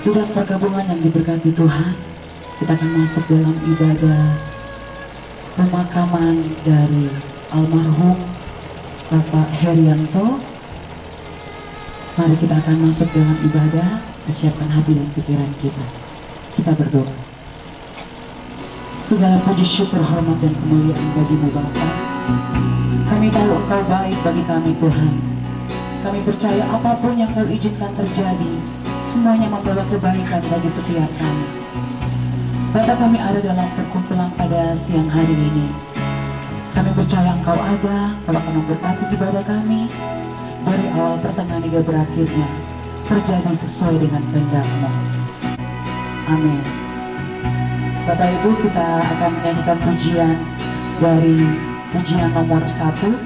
Surat perkabungan yang diberkati Tuhan, kita akan masuk dalam ibadah pemakaman dari almarhum Bapak Herianto. Mari kita akan masuk dalam ibadah, persiapkan hati dan pikiran kita. Kita berdoa. Segala puji syukur, hormat dan kemuliaan bagimu Bapa. Kami tahu Engkau baik bagi kami Tuhan. Kami percaya apapun yang Kau izinkan terjadi, semuanya membawa kebaikan bagi setiap kami. Bapa, kami ada dalam perkumpulan pada siang hari ini. Kami percaya Engkau ada, Kau akan memberkati ibadah kami. Dari awal pertengahan hingga berakhirnya, terjadi sesuai dengan kehendak-Mu. Amin. Bapak Ibu, kita akan menyanyikan pujian dari pujian nomor 1.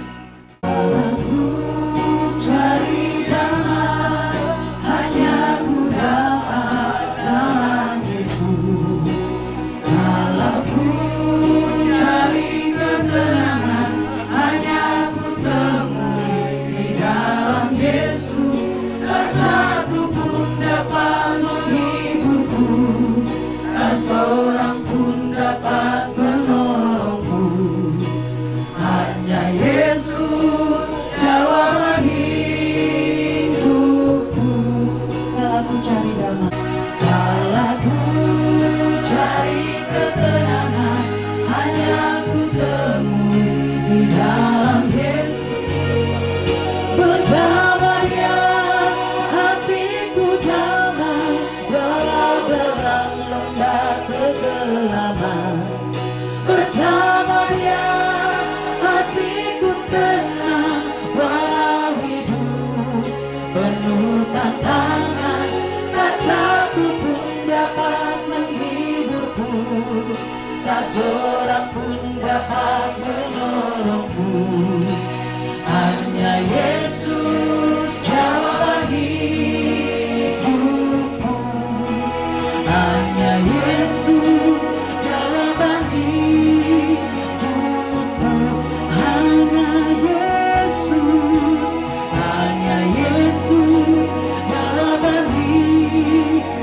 Tak seorang pun dapat menolongku, hanya Yesus jawaban hidupku, hanya Yesus jawaban hidupku, hanya Yesus jawaban hidupku.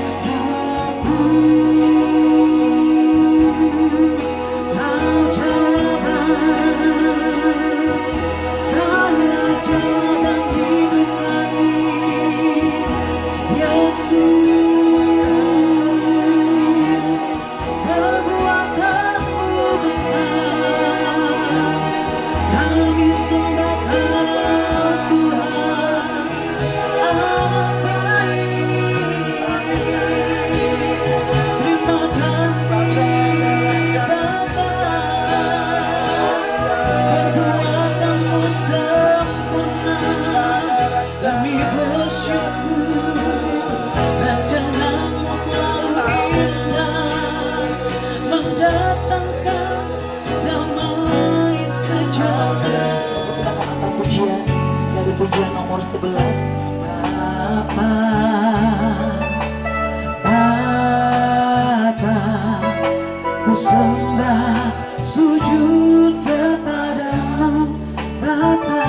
Pujian nomor 11. Bapa, Bapa, ku sembah sujud kepadamu. Bapa,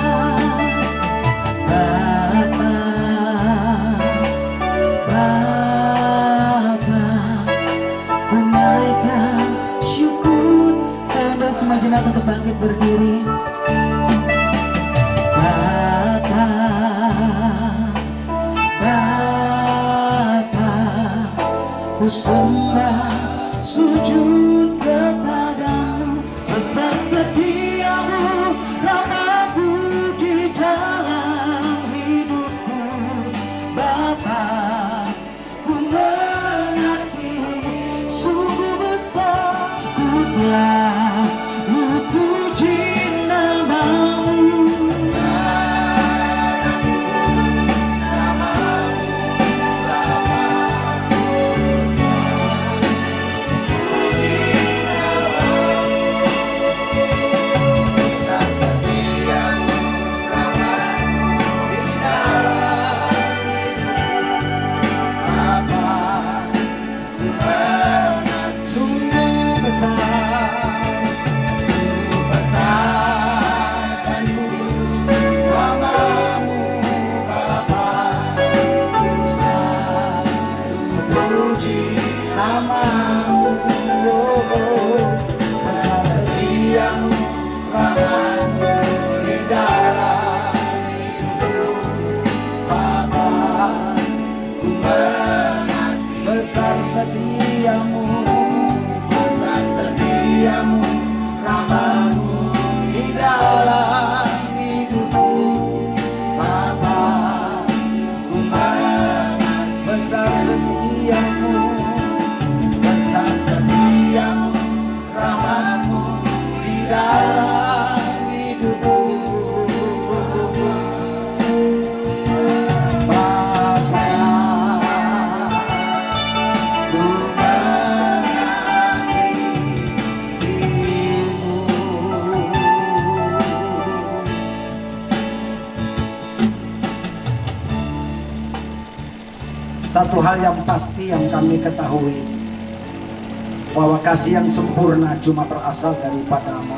Bapa, Bapa, ku naikkan syukur. Saya undang semua jemaat untuk bangkit berdiri. Ku sembah sujud kepadamu, setiamu, besar setiamu, rahmatmu di dalam hidupku. Bapa, ku mengas besar setiamu, besar setiamu, rahmatmu di dalam hidupku. Bapa, ku mengasihimu. Satu hal yang pasti yang kami ketahui, bahwa kasih yang sempurna cuma berasal daripadamu.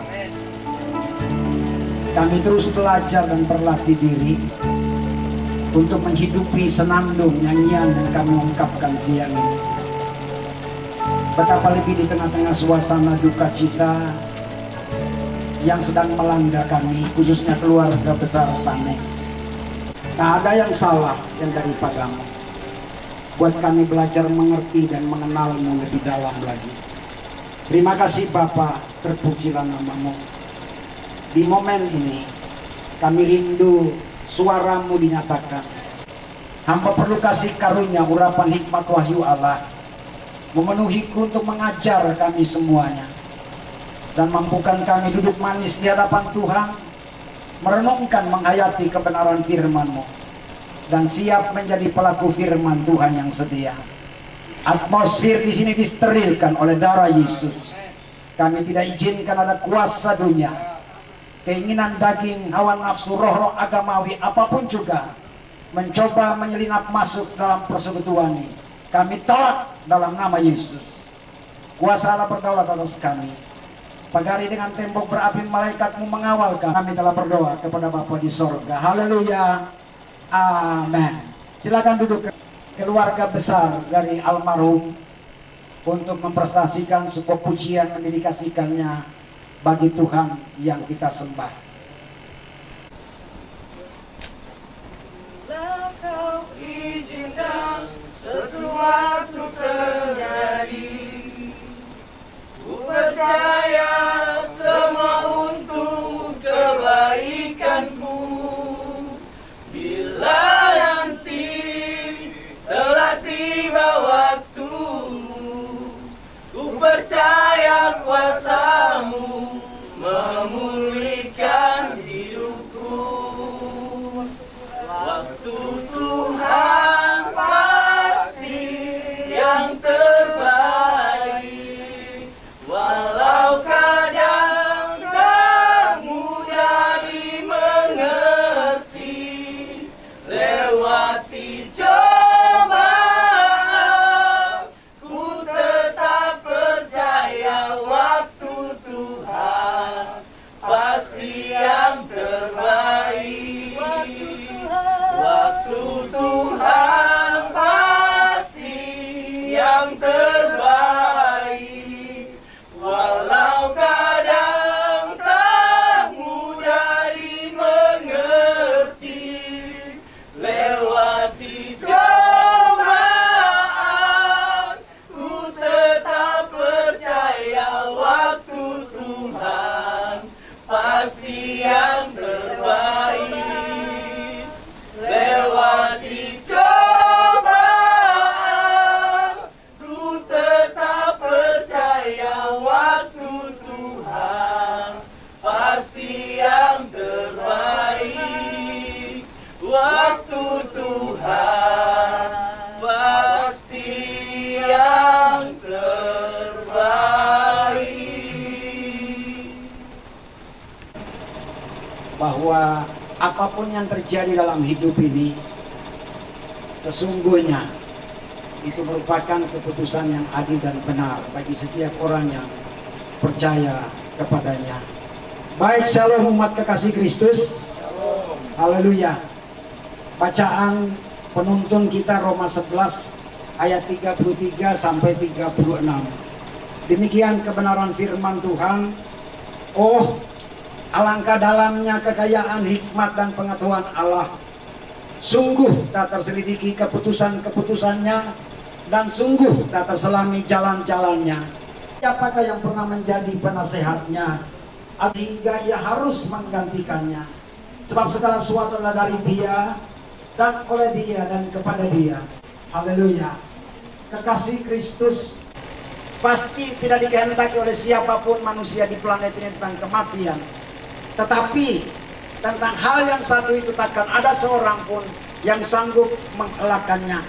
Kami terus belajar dan berlatih diri untuk menghidupi senandung nyanyian yang kami ungkapkan siang ini. Betapa lebih di tengah-tengah suasana duka cita yang sedang melanda kami, khususnya keluarga besar Panek. Tak ada yang salah yang daripadamu. Buat kami belajar mengerti dan mengenalmu lebih dalam lagi. Terima kasih Bapa, terpujilah namamu. Di momen ini kami rindu suaramu dinyatakan. Hamba perlu kasih karunia urapan hikmat wahyu Allah memenuhiku untuk mengajar kami semuanya, dan mampukan kami duduk manis di hadapan Tuhan, merenungkan menghayati kebenaran firman-Mu, dan siap menjadi pelaku firman Tuhan yang setia. Atmosfer di sini disterilkan oleh darah Yesus. Kami tidak izinkan ada kuasa dunia, keinginan daging, hawa nafsu, roh-roh agamawi apapun juga mencoba menyelinap masuk dalam persekutuan ini. Kami tolak dalam nama Yesus. Kuasa Allah berdaulat atas kami. Pagari dengan tembok berapi malaikatmu mengawal kami. Kami telah berdoa kepada Bapa di sorga. Haleluya. Amin. Silakan duduk keluarga besar dari almarhum untuk memprestasikan sebuah pujian mendedikasikannya bagi Tuhan yang kita sembah. Kau izinkan sesuatu terjadi, ku percaya semua untuk kebaikanku. Bila nanti telah tiba waktu, ku percaya kuasa-Mu memulihkan hidupku. Waktu Tuhan pasti yang terbaik, walau kadang tak mudah dimengerti. Lewati cobaan, ku tetap percaya waktu Tuhan pasti yang terbaik. Waktu Tuhan pasti yang terbaik, walau kadang tak mudah dimengerti. Lewati cobaan, ku tetap percaya waktu Tuhan pasti yang terbaik. Lewati cobaan, ku tetap percaya waktu Tuhan pasti yang terbaik. Waktu Tuhan pasti yang terbaik. Bahwa apapun yang terjadi dalam hidup ini, sesungguhnya itu merupakan keputusan yang adil dan benar bagi setiap orang yang percaya kepadanya. Baik, shalom umat kekasih Kristus. Haleluya. Bacaan penuntun kita Roma 11 ayat 33 sampai 36. Demikian kebenaran firman Tuhan. Oh, alangkah dalamnya kekayaan hikmat dan pengetahuan Allah. Sungguh tak terselidiki keputusan-keputusannya dan sungguh tak terselami jalan-jalannya. Siapakah yang pernah menjadi penasehatnya sehingga ia harus menggantikannya? Sebab segala sesuatu adalah dari Dia dan oleh Dia dan kepada Dia. Haleluya. Kekasih Kristus, pasti tidak dikehendaki oleh siapapun manusia di planet ini tentang kematian. Tetapi tentang hal yang satu itu takkan ada seorang pun yang sanggup mengelakkannya.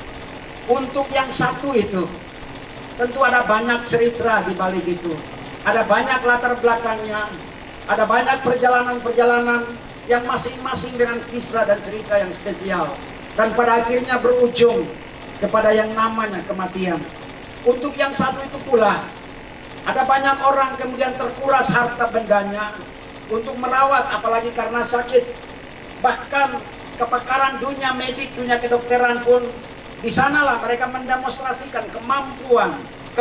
Untuk yang satu itu tentu ada banyak cerita di balik itu. Ada banyak latar belakangnya. Ada banyak perjalanan-perjalanan yang masing-masing dengan kisah dan cerita yang spesial. Dan pada akhirnya berujung kepada yang namanya kematian. Untuk yang satu itu pula, ada banyak orang kemudian terkuras harta bendanya untuk merawat, apalagi karena sakit. Bahkan kepakaran dunia medik, dunia kedokteran pun di sanalah mereka mendemonstrasikan kemampuan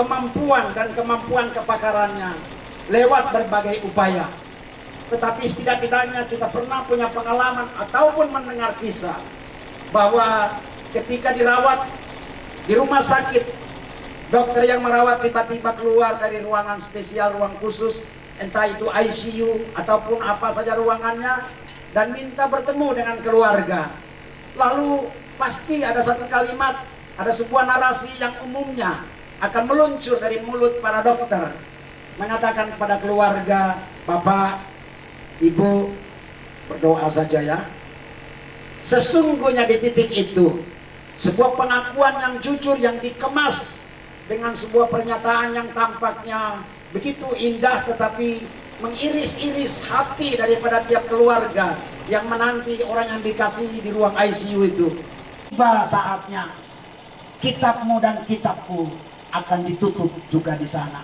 dan kemampuan kepakarannya lewat berbagai upaya. Tetapi setidak-tidaknya kita pernah punya pengalaman ataupun mendengar kisah bahwa ketika dirawat di rumah sakit, dokter yang merawat tiba-tiba keluar dari ruangan spesial, ruang khusus, entah itu ICU ataupun apa saja ruangannya, dan minta bertemu dengan keluarga. Lalu pasti ada satu kalimat, ada sebuah narasi yang umumnya akan meluncur dari mulut para dokter, mengatakan kepada keluarga, "Bapak, Ibu, berdoa saja ya." Sesungguhnya di titik itu, sebuah pengakuan yang jujur yang dikemas dengan sebuah pernyataan yang tampaknya begitu indah, tetapi mengiris-iris hati daripada tiap keluarga yang menanti orang yang dikasihi di ruang ICU itu. Tiba saatnya kitabmu dan kitabku akan ditutup juga di sana.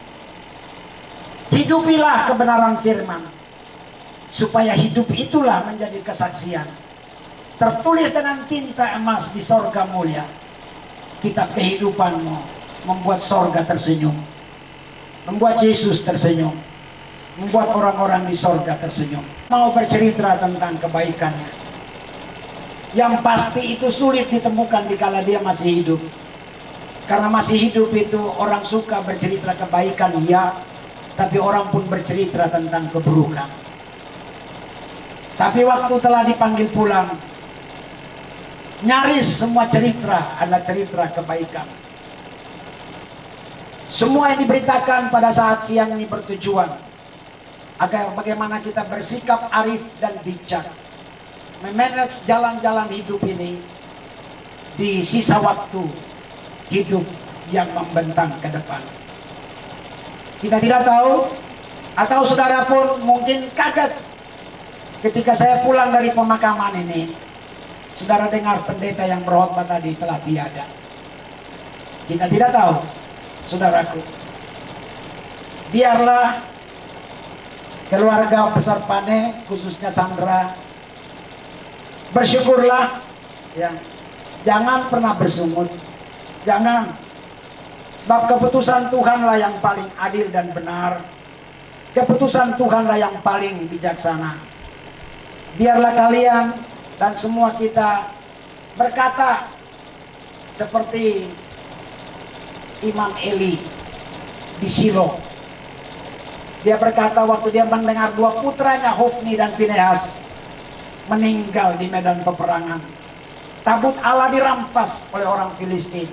Hidupilah kebenaran firman, supaya hidup itulah menjadi kesaksian. Tertulis dengan tinta emas di sorga mulia. Kitab kehidupanmu membuat sorga tersenyum, membuat Yesus tersenyum, membuat orang-orang di sorga tersenyum. Mau bercerita tentang kebaikannya, yang pasti itu sulit ditemukan dikala dia masih hidup. Karena masih hidup itu orang suka bercerita kebaikan, ya, tapi orang pun bercerita tentang keburukan. Tapi waktu telah dipanggil pulang, nyaris semua cerita adalah cerita kebaikan. Semua yang diberitakan pada saat siang ini bertujuan agar bagaimana kita bersikap arif dan bijak, memanage jalan-jalan hidup ini di sisa waktu hidup yang membentang ke depan. Kita tidak tahu, atau saudara pun mungkin kaget ketika saya pulang dari pemakaman ini, saudara dengar pendeta yang berkhotbah tadi telah tiada. Kita tidak tahu, saudaraku. Biarlah keluarga besar Pane, khususnya Sandra, bersyukurlah, ya. Jangan pernah bersungut, jangan. Sebab keputusan Tuhanlah yang paling adil dan benar. Keputusan Tuhanlah yang paling bijaksana. Biarlah kalian dan semua kita berkata seperti Imam Eli di Silo. Dia berkata waktu dia mendengar dua putranya Hofni dan Pinehas meninggal di medan peperangan. Tabut Allah dirampas oleh orang Filistin.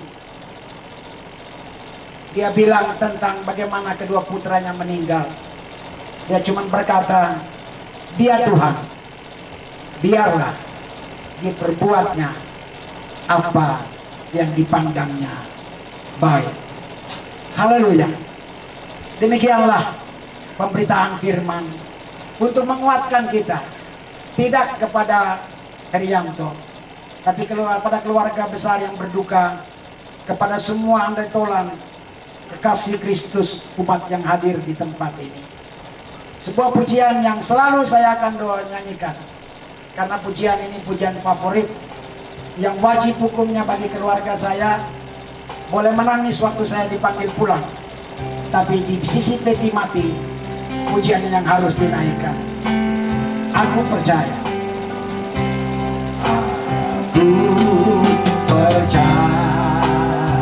Dia bilang tentang bagaimana kedua putranya meninggal. Dia cuma berkata, "Dia Tuhan, biarlah diperbuatnya apa yang dipandangnya baik." Haleluya. Demikianlah pemberitaan firman untuk menguatkan kita, tidak kepada Herianto, tapi kepada keluarga besar yang berduka, kepada semua andai tolan kekasih Kristus, umat yang hadir di tempat ini. Sebuah pujian yang selalu saya akan nyanyikan, karena pujian ini pujian favorit yang wajib hukumnya bagi keluarga saya. Boleh menangis waktu saya dipanggil pulang, tapi di sisi peti mati pujian yang harus dinaikkan. Aku percaya, aku percaya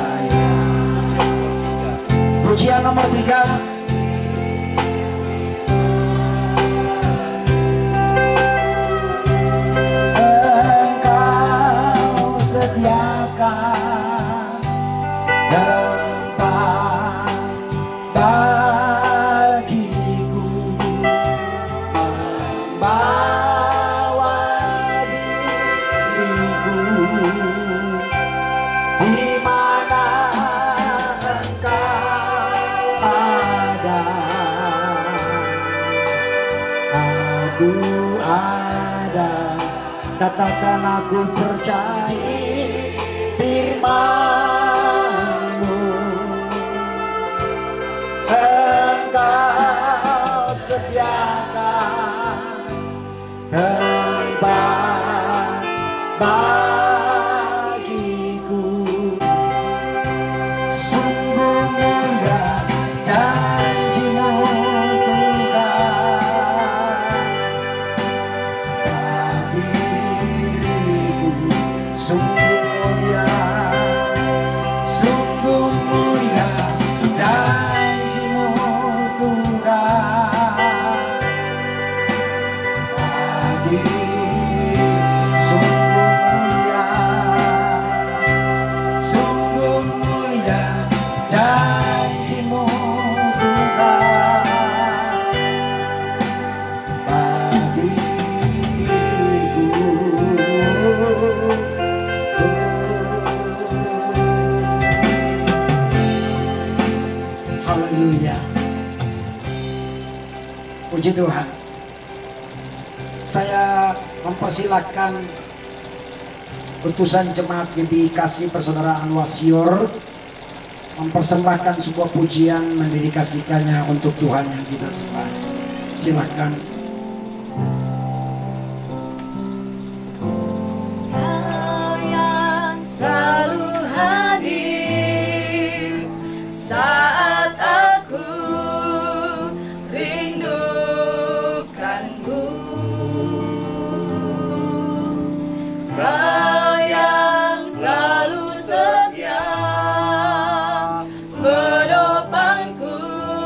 nomor 3. Engkau sediakan tempat bagiku, membawa diriku di mana engkau ada, aku ada. Katakan aku percaya firman-Mu, Engkau sediakan tempat bagiku. Sungguh mulia janji-Mu Tuhan bagi diriku. Sungguh mulia janji-Mu Tuhan bagi diriku. Sungguh mulia janji-Mu Tuhan bagi diriku. Haleluya. Puji Tuhan. Saya mempersilahkan utusan jemaat GBI Kasih Persaudaraan Wasior mempersembahkan sebuah pujian, mendedikasikannya untuk Tuhan yang kita sembah. Silakan. Kau yang selalu hadir saat aku rindukanmu. Kau yang selalu setia menopangku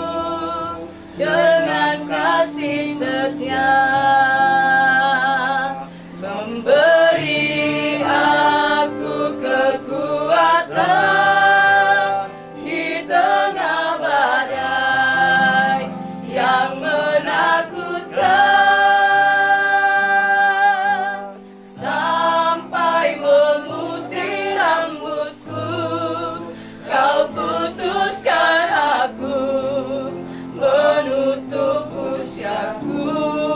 dengan kasih setia, memberi aku kekuatan di tengah badai yang menakutkan, sampai memutih rambutku kau putuskan aku, menutup usiaku.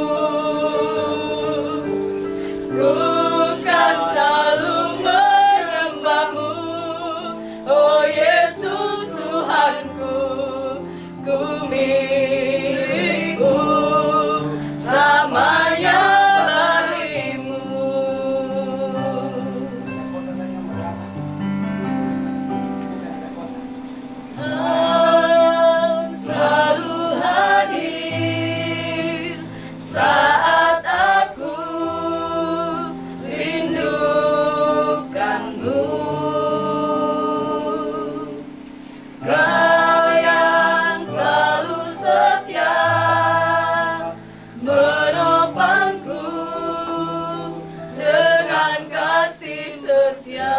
Ku kan selalu menyembah-Mu, oh Yesus Tuhanku. Ku milik-Mu, selamanya bagimu. Kau selalu hadir saat aku rindukanmu. Kau yang selalu setia menopangku dengan kasih setia,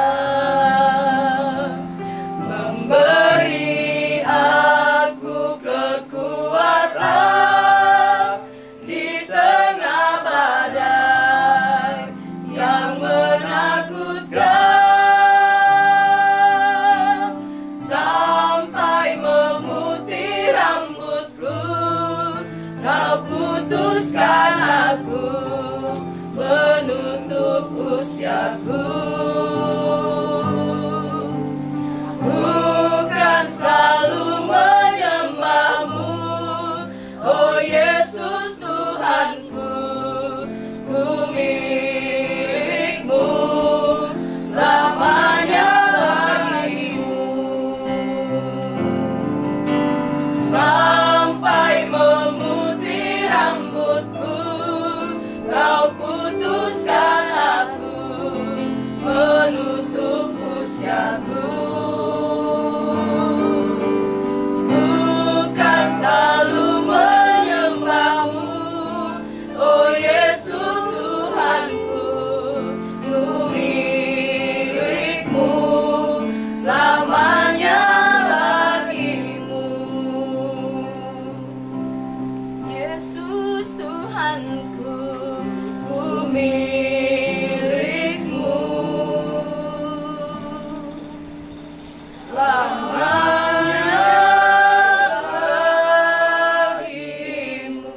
memberi aku kekuatan di tengah badai yang menakutkan, sampai memutih rambutku kau putuskan aku, menutup usiaku. Bukan selalu menyembah-Mu, oh Yesus Tuhanku. Ku milik-Mu, selamanya bagimu. Sampai memutih rambutku kau putuskan aku, Tuhanku, ku milikmu selamanya bagimu.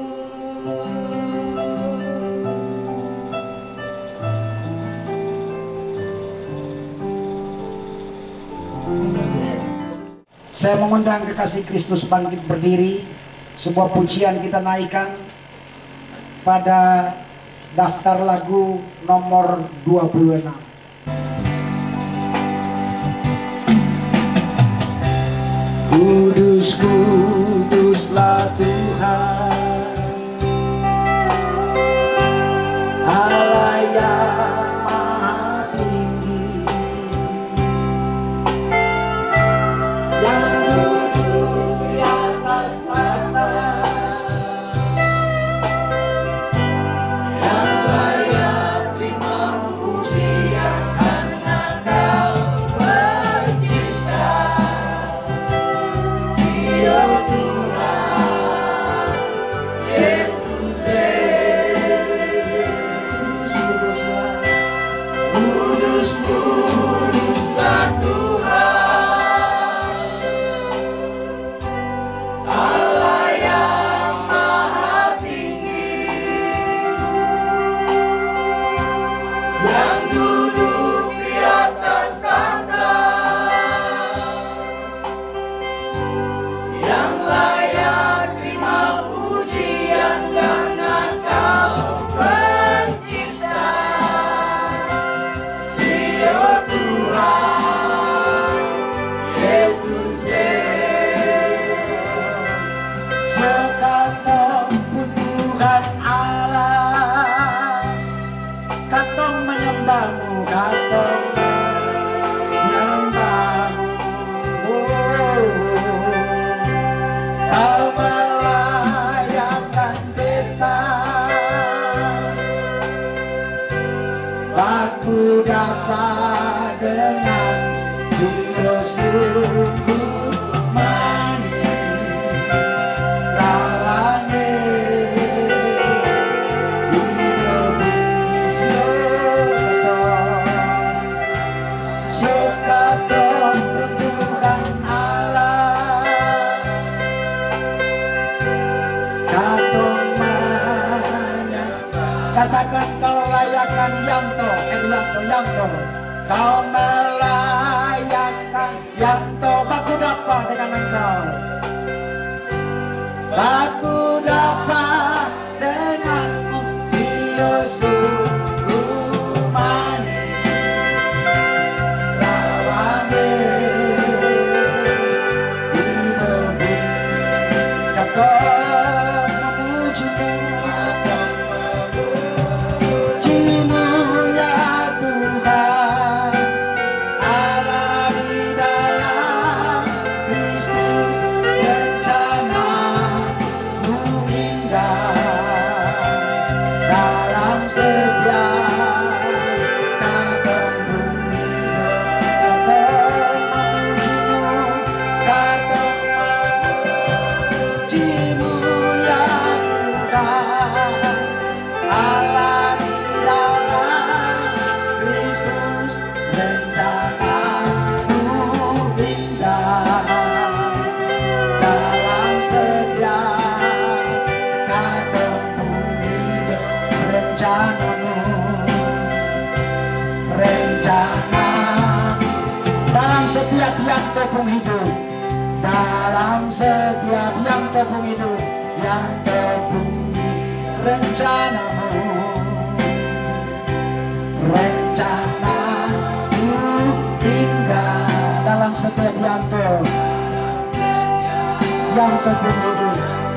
Saya mengundang kekasih Kristus bangkit berdiri. Sebuah pujian kita naikkan pada daftar lagu nomor 26. Kudus, kuduslah Tuhan, Allah yang maha tinggi, yang duduk di atas tahta, yang layak terima pujian karena Kau pencipta. Ya Tuhan, Yesus, kudus, kuduslah Tuhan, Allah yang maha tinggi, yang duduk di atas tahta, yang layak terima pujian karena Kau pencipta. Ya Tuhan, Yesus, sekatong Tuhan Allah, katong menyembahmu, katong menyembahmu. Kau melayakkan kita, aku dapat dengan sungguh-sungguh manis rawani hidup ini syukatong Tuhan Allah, katong menyembah. Katakan Kau layakkan Yanto, Yanto. Kau melayakkan Yanto, baku dapat dengan Engkau, baku dapat denganmu, sungguh manis rawani hidup ini. Kau memujimu, memujimu ya Tuhan, Allah di dalam Kristus, rencana-Mu indah dalam setiap kadang bumi hidup. Katong memujimu ya Tuhan, Allah di dalam Kristus, rencana-Mu indah dalam setiap kadang bumi hidup. Rencana-Mu, rencana dalam setiap yang tepung hidup, dalam setiap yang tepung hidup, yang tepung rencana-Mu, rencana-Mu indah dalam setiap yang tepung hidup.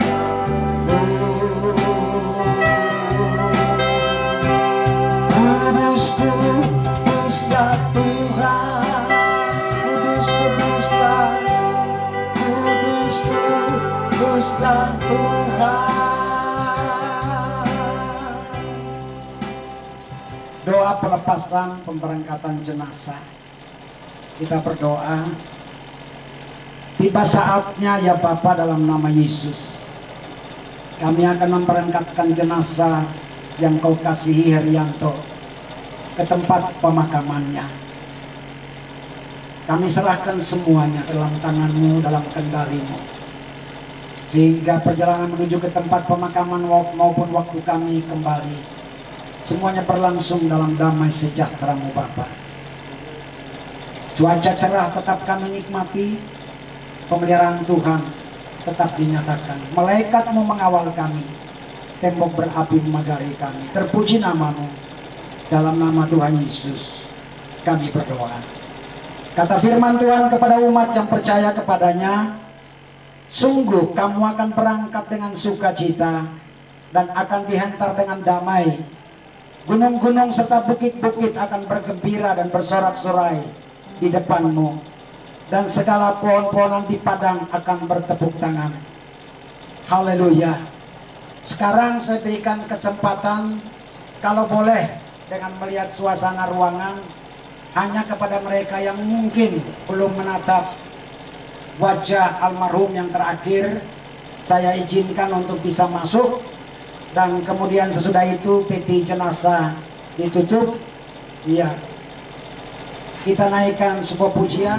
Kudus, kuduslah Tuhan, kudus, kuduslah, kudus, kuduslah Tuhan. Doa pelepasan pemberangkatan jenazah. Kita berdoa. Tiba saatnya ya Bapa, dalam nama Yesus, Kami akan memberangkatkan jenazah yang kau kasihi Herianto ke tempat pemakamannya. Kami serahkan semuanya dalam tangan-Mu, dalam kendali-Mu, sehingga perjalanan menuju ke tempat pemakaman maupun waktu kami kembali, semuanya berlangsung dalam damai sejahtera-Mu Bapa. Cuaca cerah tetap kami nikmati, pemeliharaan Tuhan tetap dinyatakan. Malaikat-Mu mengawal kami, tembok berapi memagari kami. Terpuji nama-Mu. Dalam nama Tuhan Yesus kami berdoa. Kata firman Tuhan kepada umat yang percaya kepadanya, sungguh kamu akan berangkat dengan sukacita dan akan dihantar dengan damai. Gunung-gunung serta bukit-bukit akan bergembira dan bersorak-sorai di depanmu. Dan segala pohon-pohonan di padang akan bertepuk tangan. Haleluya. Sekarang saya berikan kesempatan, kalau boleh, dengan melihat suasana ruangan, hanya kepada mereka yang mungkin belum menatap wajah almarhum yang terakhir, saya izinkan untuk bisa masuk. Dan kemudian sesudah itu peti jenazah ditutup. Iya, kita naikkan sebuah pujian.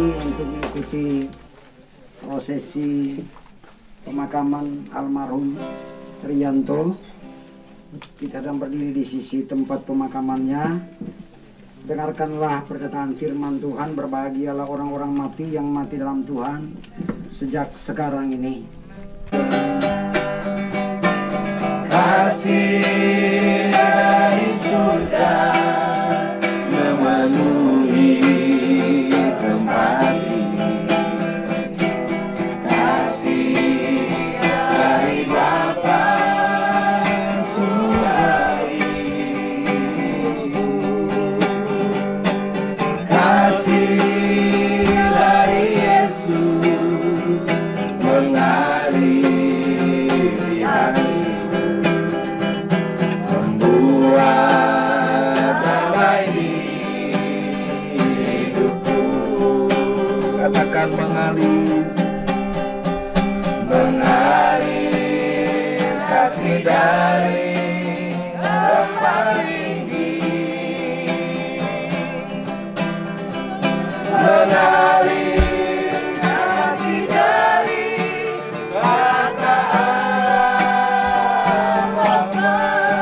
untuk mengikuti prosesi pemakaman almarhum Triyanto. Kita sedang berdiri di sisi tempat pemakamannya. Dengarkanlah perkataan firman Tuhan, berbahagialah orang-orang mati yang mati dalam Tuhan sejak sekarang ini. Kasih dari surga memenuhi tempat ini. Kasih dari Bapa surgawi. Kasih dari Yesus mengalir di hati, membuat damai di hidupku. Katakan mengalir, Mengalir kasih dari tempat tinggi, mengalir kasih dari mata Allah Bapa,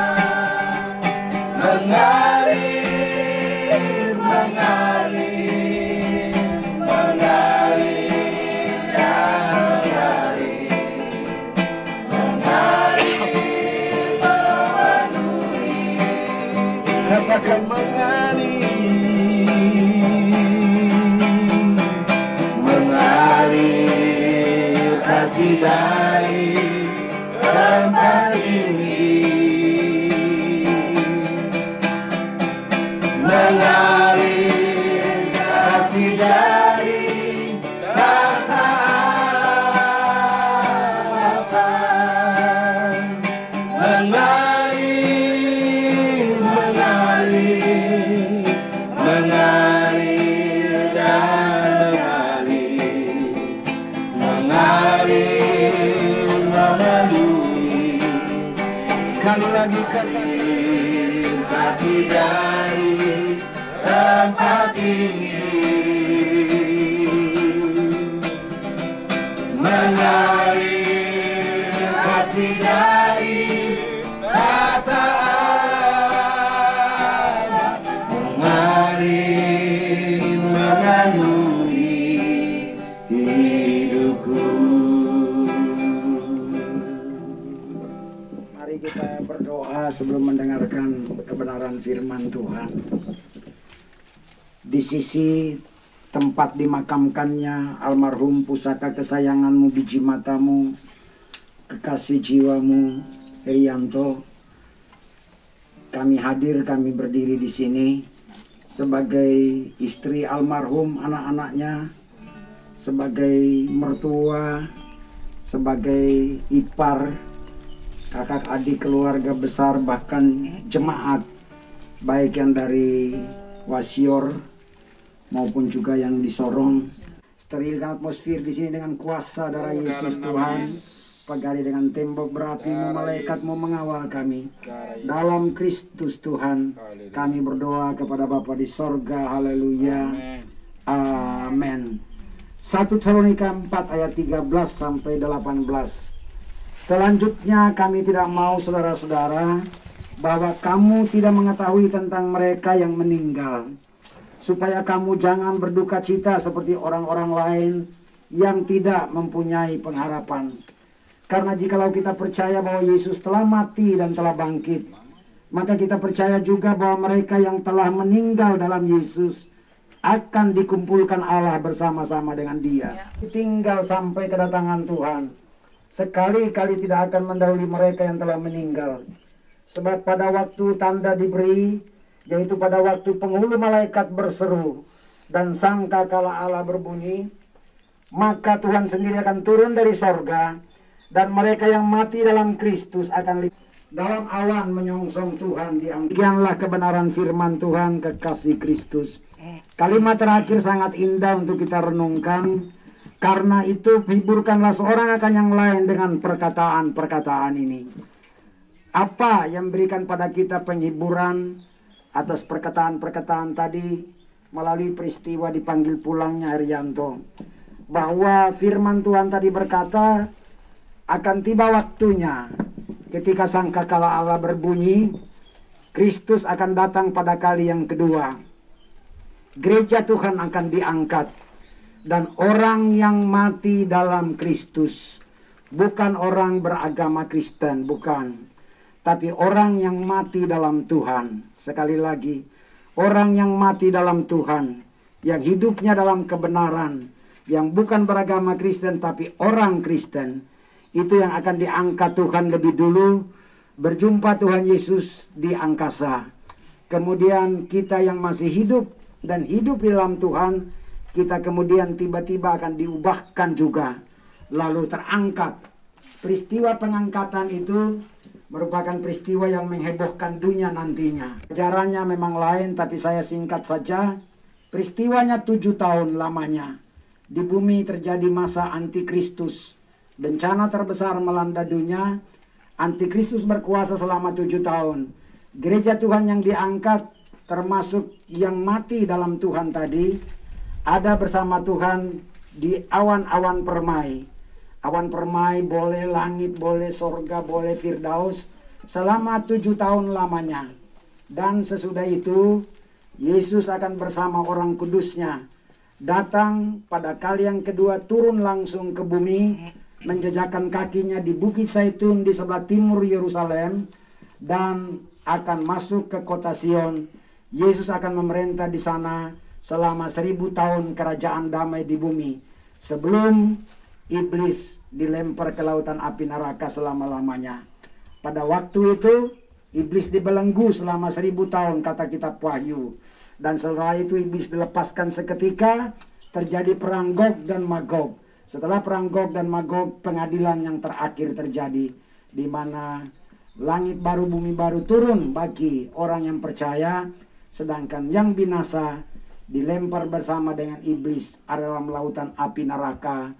mengalir, mengalir, mengalir dan mengalir, memenuhi. katakan Mengalir kasih dari tempat ini, mengalir kasih dari kata Bapa, mengalir, mengalir, mengalir dan mengalir, memenuhi. sekali lagi katakan Kasih dari tempat ini, mengalir kasih dari kata Allah, mengalir, memenuhi hidupku. Mari kita berdoa sebelum mendengarkan kebenaran firman Tuhan. Di sisi tempat dimakamkannya almarhum pusaka kesayanganmu, biji matamu, kekasih jiwamu, Triyanto, kami hadir, kami berdiri di sini sebagai istri almarhum, anak-anaknya, sebagai mertua, sebagai ipar, kakak adik, keluarga besar, bahkan jemaat, baik yang dari Wasior maupun juga yang di Sorong. Sterilkan atmosfer di sini dengan kuasa darah Yesus Tuhan. Pagari dengan tembok berapi-Mu, malaikat-Mu mengawal kami. Dalam Kristus Tuhan, kami berdoa kepada Bapa di sorga. Haleluya. Amin. 1 Tesalonika 4 ayat 13 sampai 18. Selanjutnya kami tidak mau saudara-saudara bahwa kamu tidak mengetahui tentang mereka yang meninggal, supaya kamu jangan berduka cita seperti orang-orang lain yang tidak mempunyai pengharapan. Karena jikalau kita percaya bahwa Yesus telah mati dan telah bangkit, maka kita percaya juga bahwa mereka yang telah meninggal dalam Yesus akan dikumpulkan Allah bersama-sama dengan Dia. Tinggal sampai kedatangan Tuhan. Sekali-kali tidak akan mendahului mereka yang telah meninggal. Sebab pada waktu tanda diberi, yaitu pada waktu penghulu malaikat berseru dan sangkakala Allah berbunyi, maka Tuhan sendiri akan turun dari sorga, dan mereka yang mati dalam Kristus akan dalam awan menyongsong Tuhan diangkat. Demikianlah kebenaran firman Tuhan, kekasih Kristus. Kalimat terakhir sangat indah untuk kita renungkan. Karena itu hiburkanlah seorang akan yang lain dengan perkataan-perkataan ini. Apa yang berikan pada kita penghiburan atas perkataan-perkataan tadi? melalui peristiwa dipanggil pulangnya Haryanto, bahwa firman Tuhan tadi berkata akan tiba waktunya ketika sangkakala Allah berbunyi, Kristus akan datang pada kali yang kedua. Gereja Tuhan akan diangkat, dan orang yang mati dalam Kristus, bukan orang beragama Kristen, bukan, tapi orang yang mati dalam Tuhan. Sekali lagi, orang yang mati dalam Tuhan, yang hidupnya dalam kebenaran, yang bukan beragama Kristen tapi orang Kristen, itu yang akan diangkat Tuhan lebih dulu, berjumpa Tuhan Yesus di angkasa. Kemudian kita yang masih hidup dan hidup di dalam Tuhan, kita kemudian tiba-tiba akan diubahkan juga, lalu terangkat. Peristiwa pengangkatan itu merupakan peristiwa yang menghebohkan dunia nantinya. Ajarannya memang lain, tapi saya singkat saja. Peristiwanya 7 tahun lamanya. Di bumi terjadi masa antikristus. Bencana terbesar melanda dunia. Antikristus berkuasa selama 7 tahun. Gereja Tuhan yang diangkat, termasuk yang mati dalam Tuhan tadi, ada bersama Tuhan di awan-awan permai. Awan permai boleh langit, boleh sorga, boleh firdaus, selama 7 tahun lamanya. Dan sesudah itu Yesus akan bersama orang kudusnya datang pada kali yang kedua, turun langsung ke bumi, menjejakkan kakinya di Bukit Zaitun di sebelah timur Yerusalem, dan akan masuk ke kota Sion. Yesus akan memerintah di sana selama 1000 tahun kerajaan damai di bumi, sebelum iblis dilempar ke lautan api neraka selama-lamanya. Pada waktu itu iblis dibelenggu selama 1000 tahun, kata kitab Wahyu. Dan setelah itu iblis dilepaskan seketika, terjadi perang Gog dan Magog. Setelah perang Gog dan Magog, pengadilan yang terakhir terjadi, di mana langit baru bumi baru turun bagi orang yang percaya, sedangkan yang binasa dilempar bersama dengan iblis dalam lautan api neraka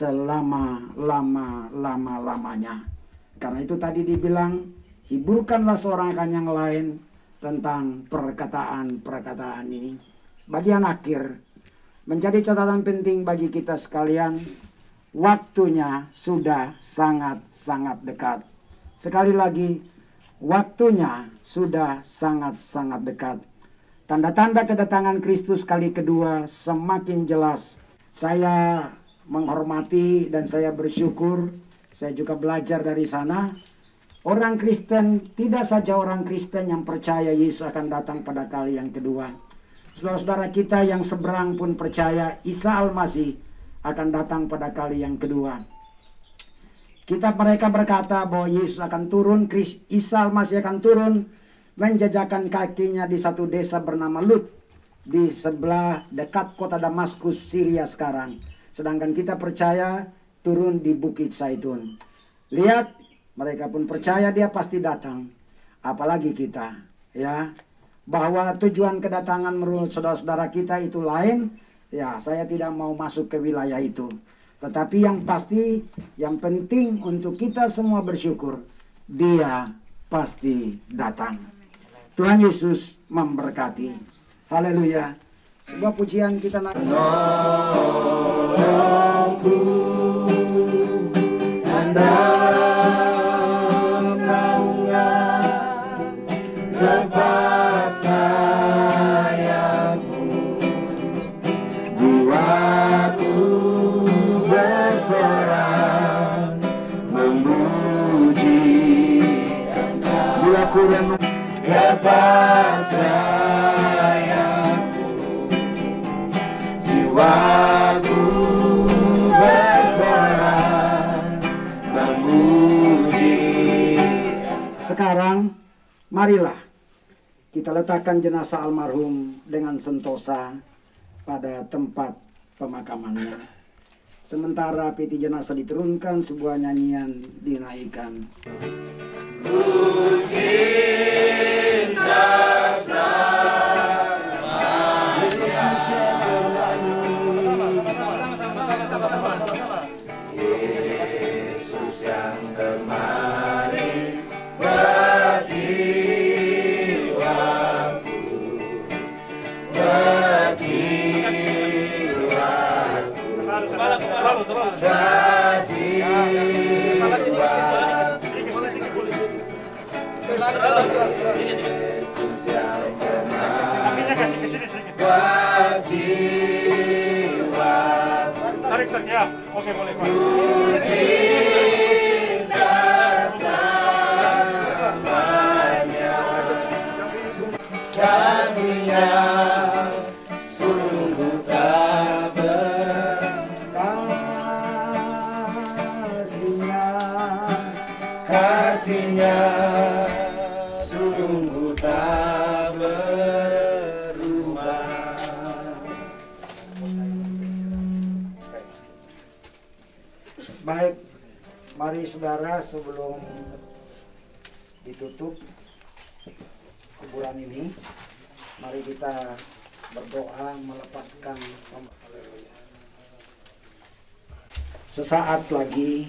selama-lamanya. Karena itu tadi dibilang, hiburkanlah seorang akan yang lain tentang perkataan-perkataan ini. Bagian akhir menjadi catatan penting bagi kita sekalian. Waktunya sudah sangat-sangat dekat. Sekali lagi, waktunya sudah sangat-sangat dekat. Tanda-tanda kedatangan Kristus kali kedua semakin jelas. Saya menghormati dan saya bersyukur, saya juga belajar dari sana. Orang Kristen, tidak saja orang Kristen yang percaya Yesus akan datang pada kali yang kedua. Saudara-saudara kita yang seberang pun percaya Isa Al-Masih akan datang pada kali yang kedua. Mereka berkata bahwa Yesus akan turun, Isa Al-Masih akan turun, menjejakkan kakinya di satu desa bernama Lut, di sebelah dekat kota Damaskus, Syria sekarang. Sedangkan kita percaya turun di Bukit Zaitun. Lihat, mereka pun percaya dia pasti datang. Apalagi kita, ya. Bahwa tujuan kedatangan menurut saudara-saudara kita itu lain, ya saya tidak mau masuk ke wilayah itu. Tetapi yang pasti, yang penting untuk kita semua bersyukur, dia pasti datang. Tuhan Yesus memberkati. Haleluya. Sebuah pujian kita nanti. Lepas sayangku, jiwaku bersorak memuji. Sekarang marilah kita letakkan jenazah almarhum dengan sentosa pada tempat pemakamannya. Sementara peti jenazah diturunkan, sebuah nyanyian dinaikkan. Yesus yang kemarin berjiwaku, berjiwaku. Yesus yang kemarin berjiwa Tarik ya. Oke, boleh, Pak. cinta selamanya, kasihnya sungguh tak kasihnya sungguh tak berubah. Baik, mari saudara sebelum ditutup kuburan ini, mari kita berdoa melepaskan. Sesaat lagi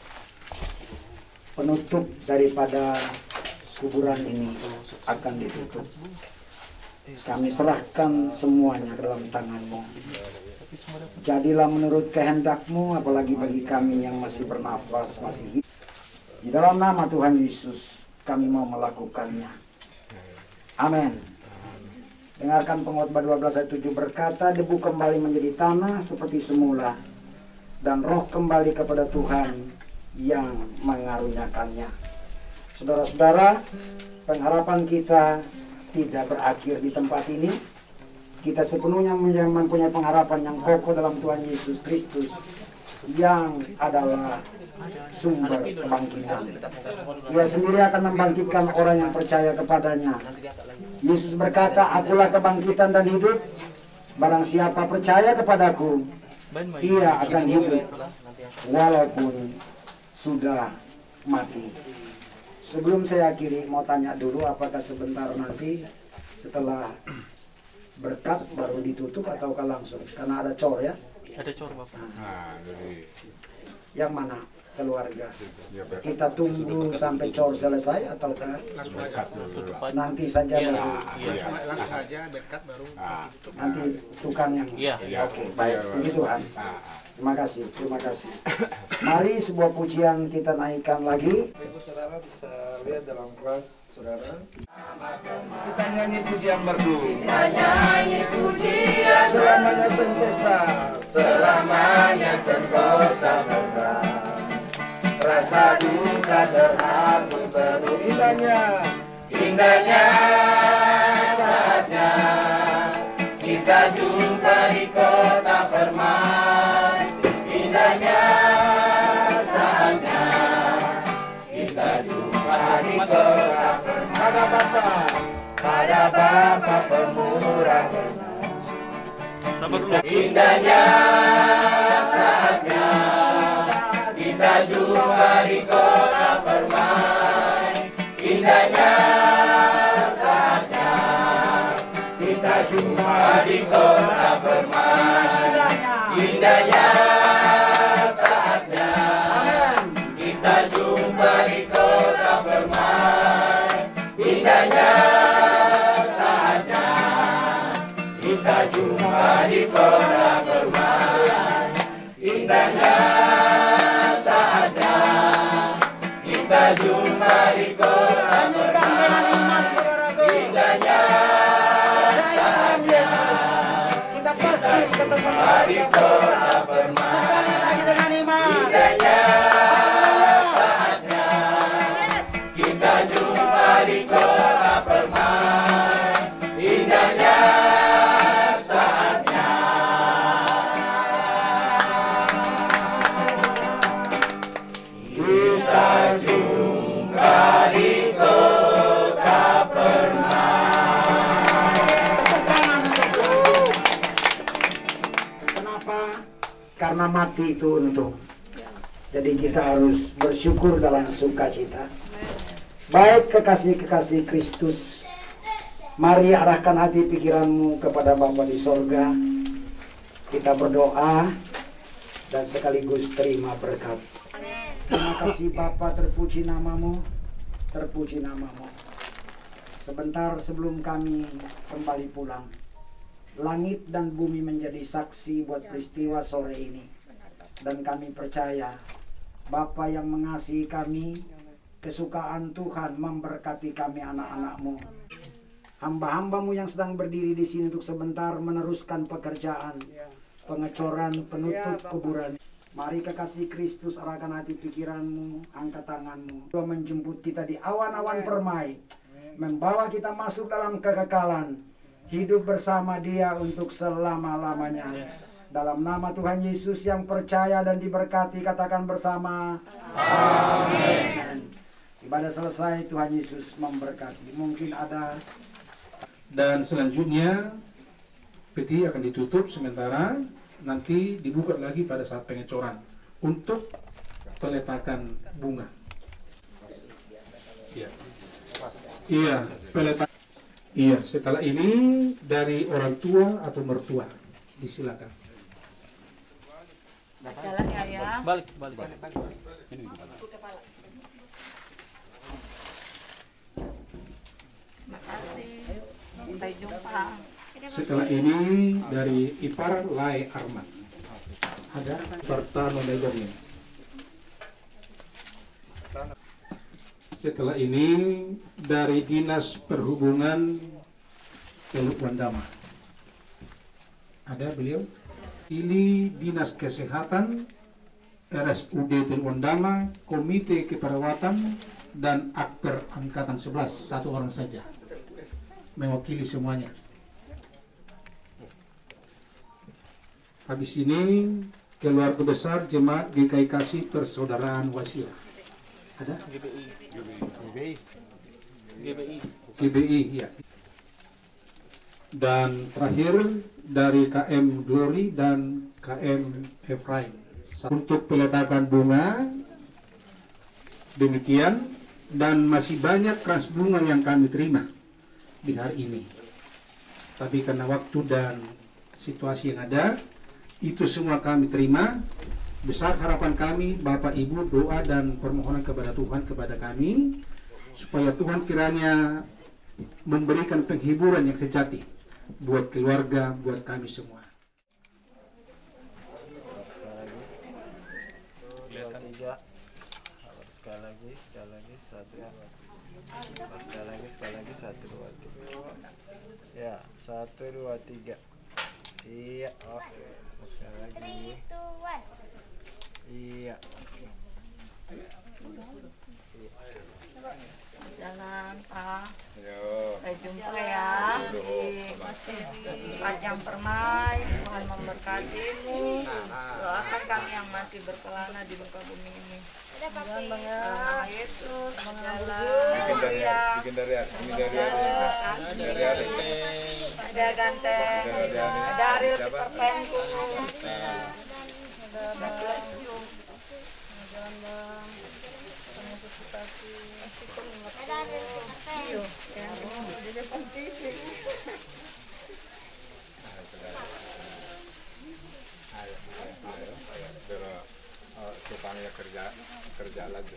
penutup daripada kuburan ini akan ditutup. Kami serahkan semuanya ke dalam tangan-Mu. Jadilah menurut kehendak-Mu, apalagi bagi kami yang masih bernafas, masih hidup. Di dalam nama Tuhan Yesus, kami mau melakukannya. Amin. Dengarkan Pengkhotbah 12 ayat 7 berkata, debu kembali menjadi tanah seperti semula, dan roh kembali kepada Tuhan yang mengaruniakannya. Saudara-saudara, pengharapan kita tidak berakhir di tempat ini. Kita sepenuhnya mempunyai pengharapan yang kokoh dalam Tuhan Yesus Kristus, yang adalah sumber kebangkitan. Dia sendiri akan membangkitkan orang yang percaya kepadanya. Yesus berkata, akulah kebangkitan dan hidup. Barang siapa percaya kepadaku, ia akan hidup walaupun sudah mati. Sebelum saya akhiri, mau tanya dulu, apakah sebentar nanti setelah berkat baru ditutup ataukah langsung? Karena ada cor ya? Ada cor, Bapak. Yang mana? Keluarga. Kita tunggu sampai cor selesai ataukah nanti saja baru? Langsung aja berkat baru ditutup. Nanti tukang yang. Oke, baik. Puji Tuhan. Terima kasih, terima kasih. Mari sebuah pujian kita naikkan lagi. Ibu saudara bisa lihat dalam kelas saudara. Kita nyanyi pujian merdu. Kita nyanyi pujian Selamanya sentosa, selamanya sentosa berkah. rasa duka terhapus baru Indahnya saatnya kita jumpa di kota permai. Indahnya saatnya kita jumpa di kota permai. Pada Bapa pemurah benar. Indahnya saatnya kita jumpa di kota permai. Indahnya saatnya kita jumpa di kota permai. Indahnya saatnya kita jumpa di kota permai. Indahnya saatnya kita jumpa di kota permai. Indahnya saatnya kita jumpa di kota permai. Indahnya saatnya Kita pasti ketemu di kota permai. Indahnya saatnya kita jumpa di kota permai. Indahnya saatnya kita jumpa di kota permai. Kenapa? Karena mati itu untuk. Jadi kita harus bersyukur dalam sukacita. Baik kekasih-kekasih Kristus, mari arahkan hati pikiranmu kepada Bapa di sorga. Kita berdoa dan sekaligus terima berkat. Terima kasih Bapa, terpuji namamu, terpuji namamu. Sebentar sebelum kami kembali pulang, langit dan bumi menjadi saksi buat peristiwa sore ini. Dan kami percaya Bapa yang mengasihi kami kesukaan Tuhan memberkati kami anak-anak-Mu. Hamba-hamba-Mu yang sedang berdiri di sini untuk sebentar meneruskan pekerjaan pengecoran penutup kuburan. Mari kekasih Kristus arahkan hati pikiran-Mu, angkat tangan-Mu. Tuhan menjemput kita di awan-awan permai, membawa kita masuk dalam kekekalan, hidup bersama Dia untuk selama-lamanya. Dalam nama Tuhan Yesus yang percaya dan diberkati, katakan bersama, amin. Ibadah selesai, Tuhan Yesus memberkati. Mungkin ada. Dan selanjutnya peti akan ditutup sementara, nanti dibuka lagi pada saat pengecoran untuk peletakan bunga. Iya, peletakan. Iya, setelah ini dari orang tua atau mertua, disilakan. Jalan ya, ya. Balik. Makasih. Sampai jumpa. Setelah ini dari ipar Lai Arman. Ada Pertano Legongin. Setelah ini dari Dinas Perhubungan Teluk Wandama. Ada beliau. Ini Dinas Kesehatan RSUD Teluk Wandama, Komite Keperawatan dan Akper Angkatan 11, satu orang saja mewakili semuanya. Habis ini keluarga besar Jemaat GKI Kasih Persaudaraan Wasilah. Ada? GBI, ya. Dan terakhir dari KM Glory dan KM Efraim. Untuk peletakan bunga, demikian, dan masih banyak kras bunga yang kami terima di hari ini. Tapi karena waktu dan situasi yang ada, itu semua kami terima. Besar harapan kami, Bapak Ibu, doa dan permohonan kepada Tuhan kepada kami, supaya Tuhan kiranya memberikan penghiburan yang sejati buat keluarga, buat kami semua. Sekali lagi, ya, 1, 2, 3. Iya, oke. Sekali lagi. Iya. Jalan, Pak. Sampai jumpa ya. Di Pajang Permai. Tuhan memberkatimu. Doakan kami yang masih berkelana di muka bumi ini. Jalan Bang ya. Yesus. Jalan. Ada ganteng. Ada Ariel Perpenku. Ada Bang. Jalan Bang. Yesus kasih. kerja lagi.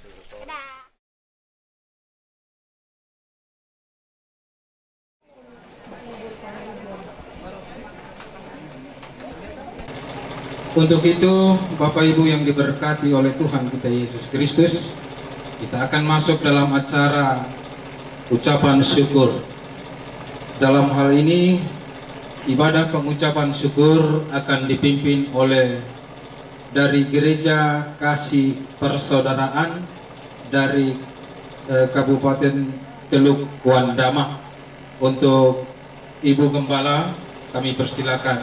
Untuk itu, Bapak Ibu yang diberkati oleh Tuhan kita Yesus Kristus, kita akan masuk dalam acara ucapan syukur. Dalam hal ini, ibadah pengucapan syukur akan dipimpin oleh dari Gereja Kasih Persaudaraan dari Kabupaten Teluk Wandama. Untuk Ibu Gembala, kami persilakan.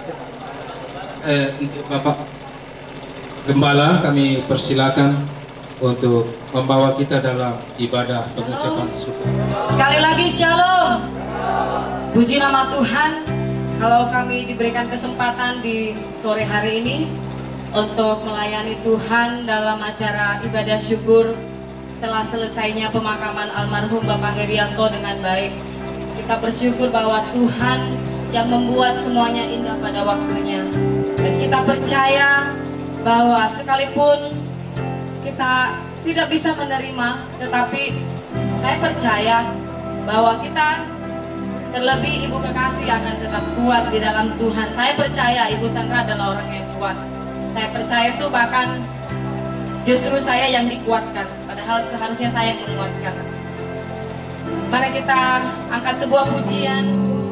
Untuk Bapak Gembala, kami persilakan untuk membawa kita dalam ibadah pengucapan syukur. Sekali lagi shalom. Puji nama Tuhan, kalau kami diberikan kesempatan di sore hari ini untuk melayani Tuhan dalam acara ibadah syukur setelah selesainya pemakaman almarhum Bapak Herianto dengan baik. Kita bersyukur bahwa Tuhan yang membuat semuanya indah pada waktunya. Dan kita percaya bahwa sekalipun kita tidak bisa menerima, tetapi saya percaya bahwa kita, terlebih Ibu Kekasih, akan tetap kuat di dalam Tuhan. Saya percaya Ibu Sandra adalah orang yang kuat. Saya percaya itu, bahkan justru saya yang dikuatkan pada padahal seharusnya saya yang menguatkan. Mari kita angkat sebuah pujian.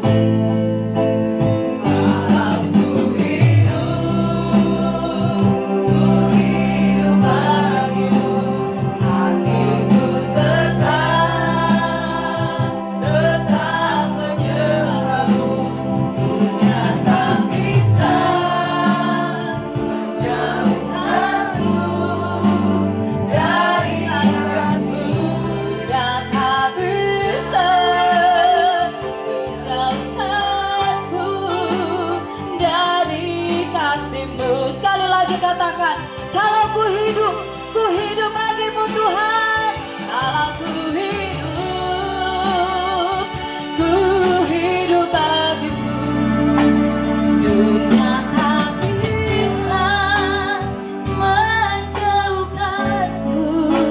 Katakan, kalau ku hidup bagimu Tuhan. Kalau ku hidup bagimu. Dunia tak bisa menjauhkanku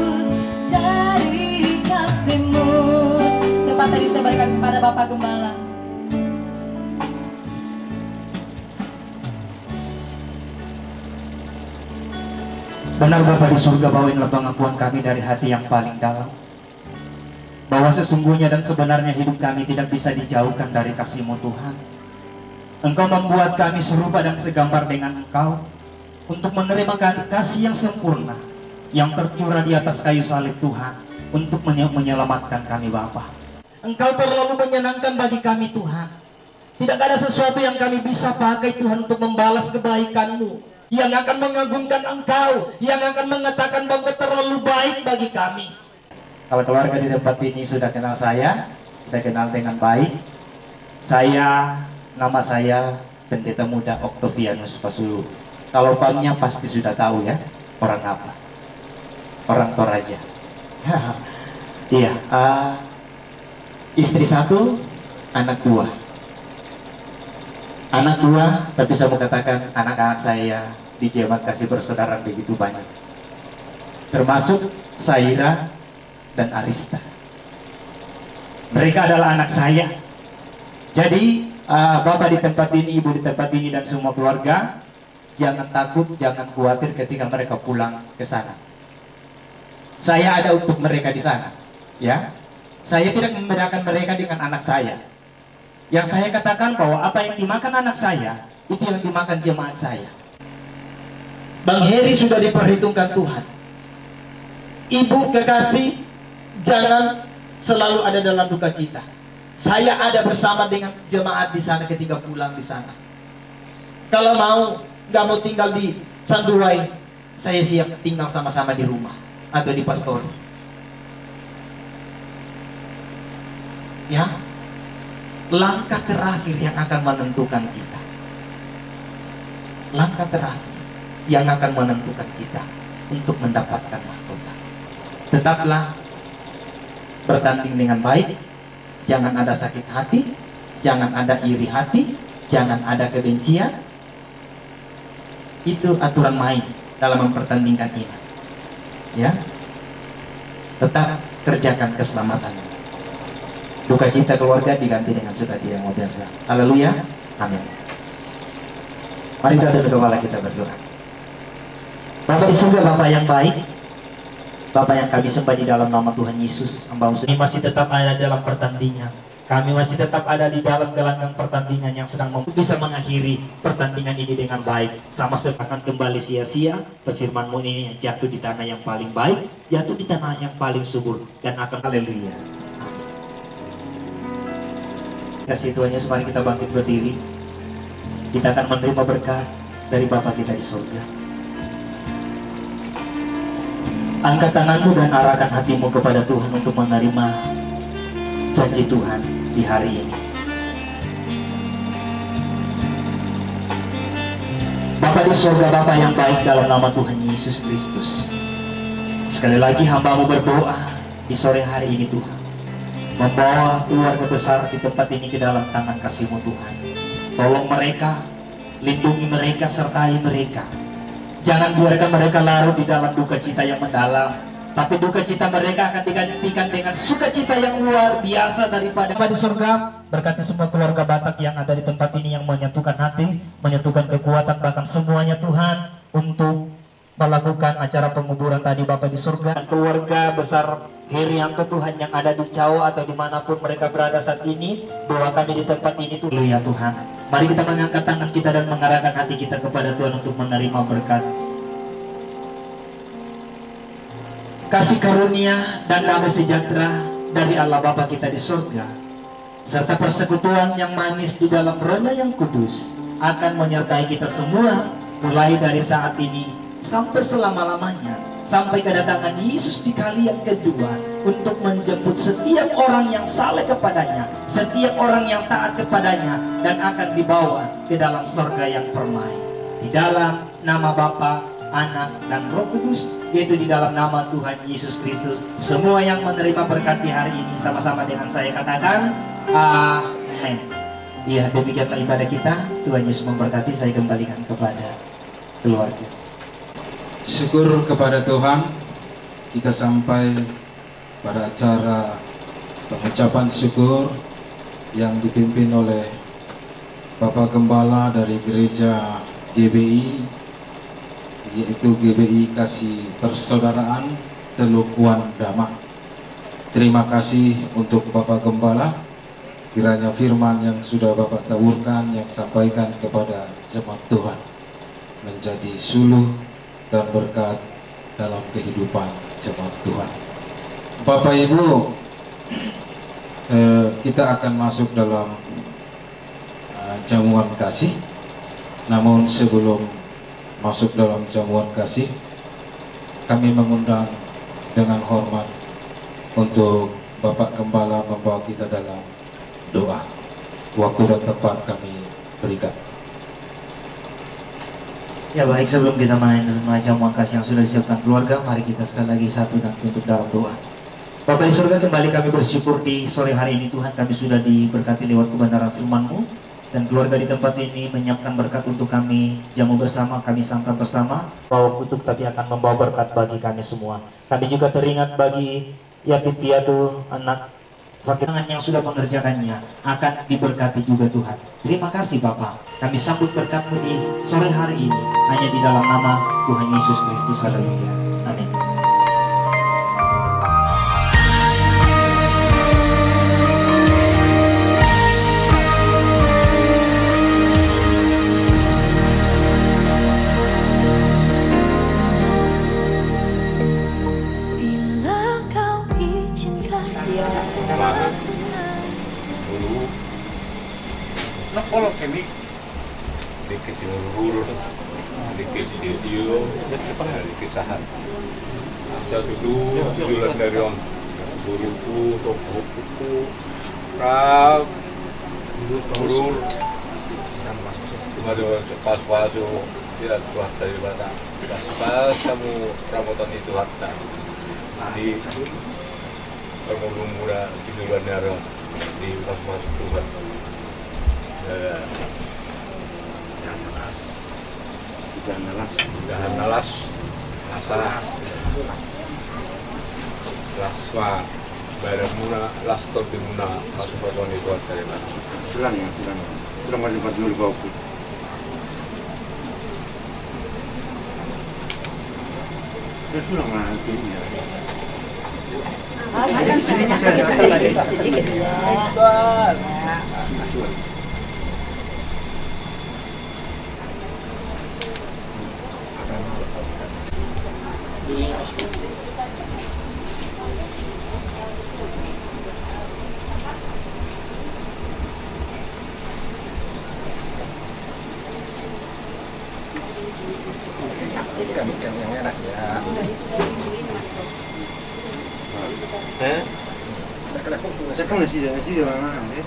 dari kasih-Mu. Tempat tadi saya berikan kepada Bapak Gembala. Benar Bapa di surga, bahwa inilah pengakuan kami dari hati yang paling dalam, bahwa sesungguhnya dan sebenarnya hidup kami tidak bisa dijauhkan dari kasih-Mu Tuhan. Engkau membuat kami serupa dan segambar dengan Engkau untuk menerima kasih yang sempurna yang tercurah di atas kayu salib Tuhan untuk menyelamatkan kami Bapa. Engkau terlalu menyenangkan bagi kami Tuhan. Tidak ada sesuatu yang kami bisa pakai Tuhan untuk membalas kebaikan-Mu, yang akan mengagungkan Engkau, yang akan mengatakan bahwa terlalu baik bagi kami. Kalau keluarga di tempat ini sudah kenal saya, sudah kenal dengan baik. Nama saya Pendeta Muda Octavianus Pasulu. Kalau pamnya pasti sudah tahu ya, orang apa? Orang Toraja. Iya, istri 1, anak 2. Anak 2, tapi saya mau katakan anak-anak saya di jemaat kasih persaudaraan begitu banyak, termasuk Saira dan Arista. Mereka adalah anak saya. Jadi Bapak di tempat ini, Ibu di tempat ini, dan semua keluarga, jangan takut, jangan khawatir ketika mereka pulang ke sana. Saya ada untuk mereka di sana, ya. Saya tidak membedakan mereka dengan anak saya. Yang saya katakan bahwa apa yang dimakan anak saya, itu yang dimakan jemaat saya. Bang Heri sudah diperhitungkan Tuhan. Ibu kekasih, jangan selalu ada dalam duka cita. Saya ada bersama dengan jemaat di sana ketika pulang di sana. Kalau nggak mau tinggal di Sanduwai, saya siap tinggal sama-sama di rumah atau di pastori. Ya. Langkah terakhir yang akan menentukan kita, langkah terakhir yang akan menentukan kita untuk mendapatkan mahkota. Tetaplah bertanding dengan baik, jangan ada sakit hati, jangan ada iri hati, jangan ada kebencian. Itu aturan main dalam mempertandingkan iman, ya. Tetap kerjakan keselamatan. Duka cita keluarga diganti dengan sukacita yang luar biasa. Haleluya, amin. Mari kita berdoa, kita berdoa. Bapak di surga, Bapak yang baik, Bapak yang kami sembah di dalam nama Tuhan Yesus, kami masih tetap ada dalam pertandingan. Kami masih tetap ada di dalam gelanggang pertandingan yang sedang bisa mengakhiri pertandingan ini dengan baik. Sama seakan kembali sia-sia, firman-Mu ini jatuh di tanah yang paling baik, jatuh di tanah yang paling subur, dan akan haleluya. Kasih Tuhan Yesus, mari kita bangkit berdiri. Kita akan menerima berkat dari Bapa kita di surga. Angkat tanganmu dan arahkan hatimu kepada Tuhan untuk menerima janji Tuhan di hari ini. Bapa di surga, Bapa yang baik, dalam nama Tuhan Yesus Kristus, sekali lagi hamba-Mu berdoa di sore hari ini Tuhan, membawa keluarga besar di tempat ini ke dalam tangan kasih-Mu Tuhan. Tolong mereka, lindungi mereka, sertai mereka. Jangan biarkan mereka larut di dalam duka cita yang mendalam, tapi duka cita mereka akan digantikan dengan sukacita yang luar biasa daripada Bapa di surga. Berkati semua keluarga Batak yang ada di tempat ini, yang menyatukan hati, menyatukan kekuatan, bahkan semuanya Tuhan, untuk melakukan acara penguburan tadi Bapak di surga. Keluarga besar Herianto Tuhan yang ada di Jawa atau dimanapun mereka berada saat ini, doa kami di tempat ini tuh ya Tuhan. Mari kita mengangkat tangan kita dan mengarahkan hati kita kepada Tuhan untuk menerima berkat. Kasih karunia dan damai sejahtera dari Allah Bapa kita di surga, serta persekutuan yang manis di dalam Roh-Nya yang kudus akan menyertai kita semua mulai dari saat ini sampai selama-lamanya, sampai kedatangan Yesus di kali yang kedua untuk menjemput setiap orang yang saleh kepadanya, setiap orang yang taat kepadanya, dan akan dibawa ke dalam surga yang permai. Di dalam nama Bapa, Anak, dan Roh Kudus, yaitu di dalam nama Tuhan Yesus Kristus. Semua yang menerima berkat di hari ini sama-sama dengan saya katakan amin. Ya, demikianlah ibadah kita. Tuhan Yesus memberkati. Saya kembalikan kepada keluarga. Syukur kepada Tuhan, kita sampai pada acara pengucapan syukur yang dipimpin oleh Bapak Gembala dari Gereja GBI, yaitu GBI Kasih Persaudaraan Teluk Wandama. Terima kasih untuk Bapak Gembala, kiranya firman yang sudah Bapak taburkan, yang sampaikan kepada jemaat Tuhan, menjadi suluh dan berkat dalam kehidupan jemaat Tuhan. Bapak Ibu, kita akan masuk dalam jamuan kasih. Namun sebelum masuk dalam jamuan kasih, kami mengundang dengan hormat untuk Bapak Gembala membawa kita dalam doa. Waktu dan tempat kami berikan. Ya baik, sebelum kita menerima jamuan kasih yang sudah disiapkan keluarga, mari kita sekali lagi satu dan tutup dalam doa. Bapa di surga, kembali kami bersyukur di sore hari ini Tuhan, kami sudah diberkati lewat kebenaran firman-Mu, dan keluarga di tempat ini menyiapkan berkat untuk kami jamu bersama, kami santap bersama, bawa kutub tapi akan membawa berkat bagi kami semua. Kami juga teringat bagi yatim piatu, anak pasangan yang sudah mengerjakannya akan diberkati juga Tuhan. Terima kasih Bapa, kami sambut berkat-Mu di sore hari ini hanya di dalam nama Tuhan Yesus Kristus. Haleluya, amin. Kalau kami dikit urur, dikit video, dikit sahat. Satu dulu jualan dari on, buruku, toko, rap, urur, ada pas tidak keluar dari batang. Pas kamu rambutan itu hatta di permulung muda di jualan dari on di pas Tuhan. Jangan nalas, masalah, laswa, bayar muna, lastor di muna, masuk perempuan itu asalnya. Silang melipat dulu bau pun. Sudah mati ya. Sini masih ada sedikit. Ikan yang enak ya. Saya kan nasi orang ya.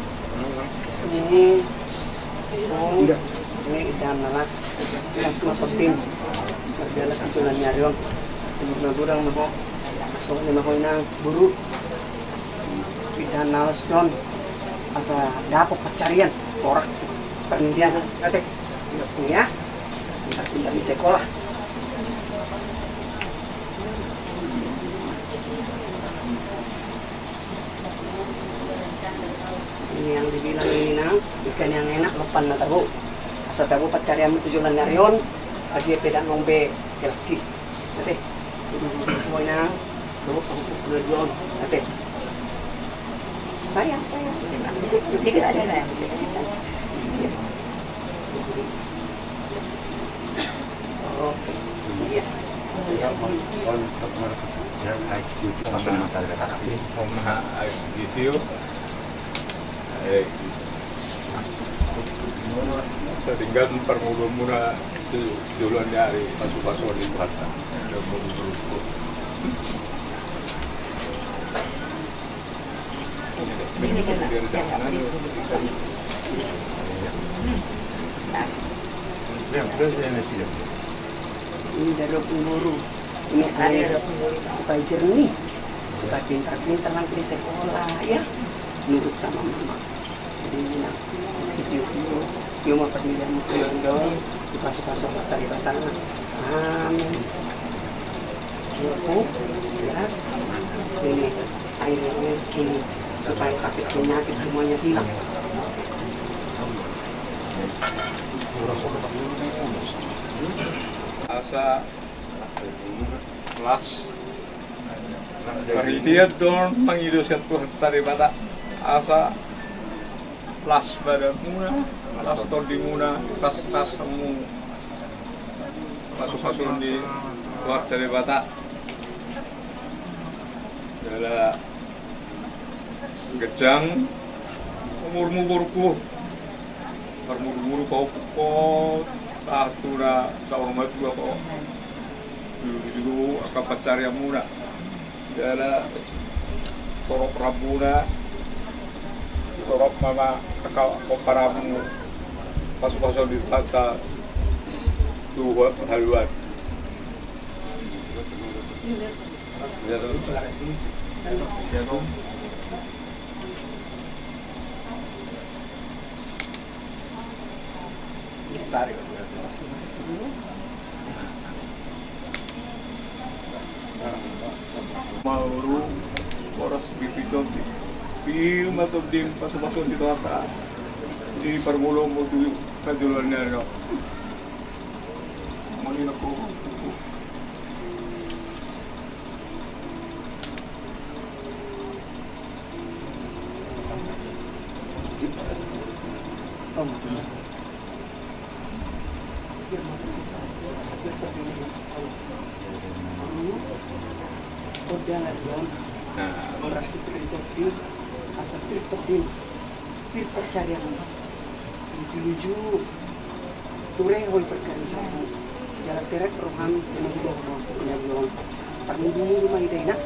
Ini ikan nalas masotin. Berjalan keculannya dong. Sebut naturang mako. Soalnya mako inang buru. Ikan nalas don. Asa dapat pencarian orang penelitian kate. Ya. Kita di sekolah. Ini yang dibilang ini nang ikan yang enak lepan na tahu. Asa tahu pencarian tujuan narion. Lagi pedang ngombe laki. na. Tuh, aku berjuang. Ate. Saya. Dikit aja saya. Oh, iya. Sehingga permula-mula duluan dari pasu-pasu di Batam. Ini dari guru. Ini air supaya jernih, supaya pintar-pintar nanti di sekolah ya, nurut sama mama. Jadi ini Yo mau pergi dan dong, dipasok-pasok dari batang. Amin. Yo, ya. Ini airnya ini supaya sakit penyakit semuanya hilang. Asa kelas Panitia don mengiduskan Tuhan tadi mata asa las pada muna, las di muna, tas semu masuk di luar dari bata adalah gejang umur-umurku umur kau tahtura seorang maju kau dulu akan pacar yang muda adalah torok rabuna torok mama kakak koparamu pas-pasan di kata dua haluan Tarik. Mauru poros bipito film atau dim pasok di kota di permulung mutu kajulannya no mani aku Orasi perintah asal percaya dituju tureng hoi perkerja jalan seret roham yang berdoa punya bilang perminggu rumah ide nak